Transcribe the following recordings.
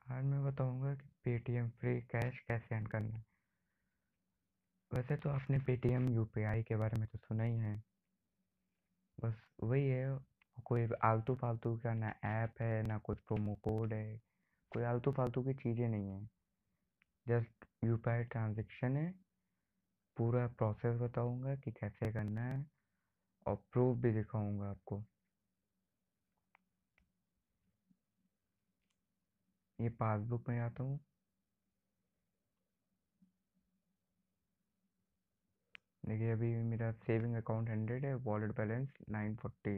आज मैं बताऊंगा कि पेटीएम फ्री कैश कैसे अर्न करना है। वैसे तो आपने पेटीएम यूपीआई के बारे में तो सुना ही है। बस वही है, कोई आलतू फालतू का ना ऐप है ना कुछ प्रोमो कोड है। कोई आलतू फालतू की चीज़ें नहीं है। जस्ट यूपीआई ट्रांजेक्शन है। पूरा प्रोसेस बताऊंगा कि कैसे करना है और प्रूफ भी दिखाऊंगा आपको। ये पासबुक में आता हूँ। देखिए अभी मेरा सेविंग अकाउंट 100 है, वॉलेट बैलेंस 940।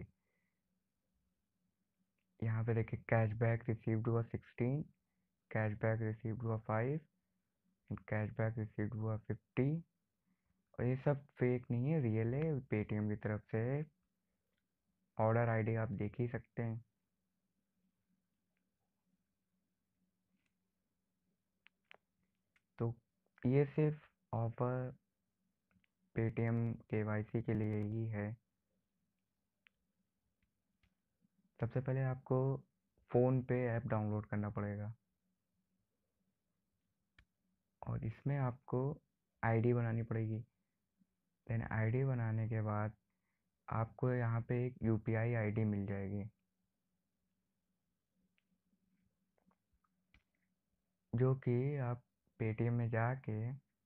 यहाँ पे देखिए कैशबैक रिसीव्ड हुआ 16, कैशबैक रिसीव्ड हुआ 5, कैशबैक रिसीव्ड हुआ 50। और ये सब फेक नहीं है, रियल है, पेटीएम की तरफ से है। ऑर्डर आईडी आप देख ही सकते हैं। तो ये सिर्फ ऑफर पेटीएम केवाईसी के लिए ही है। सबसे पहले आपको फ़ोन पे ऐप डाउनलोड करना पड़ेगा और इसमें आपको आईडी बनानी पड़ेगी। देन आईडी बनाने के बाद आपको यहाँ पे एक यूपीआई आईडी मिल जाएगी, जो कि आप पेटीएम में जाके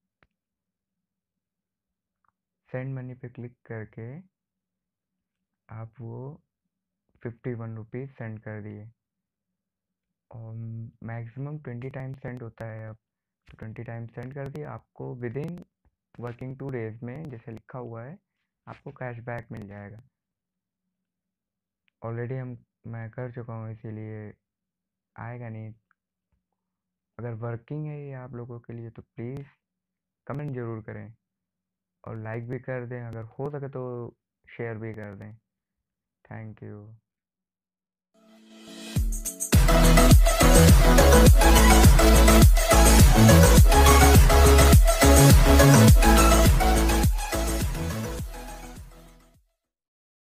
सेंड मनी पे क्लिक करके आप वो 51 रुपीज़ सेंड कर दिए। और मैक्सिमम 20 टाइम सेंड होता है। अब तो 20 टाइम सेंड कर दिए, आपको विद इन वर्किंग 2 डेज़ में जैसे लिखा हुआ है आपको कैशबैक मिल जाएगा। ऑलरेडी मैं कर चुका हूँ, इसीलिए आएगा नहीं। अगर वर्किंग है ये आप लोगों के लिए तो प्लीज़ कमेंट ज़रूर करें और लाइक भी कर दें, अगर हो सके तो शेयर भी कर दें। Thank you.